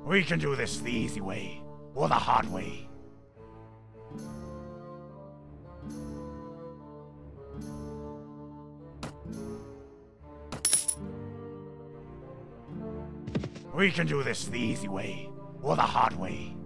We can do this the easy way, or the hard way. We can do this the easy way, or the hard way.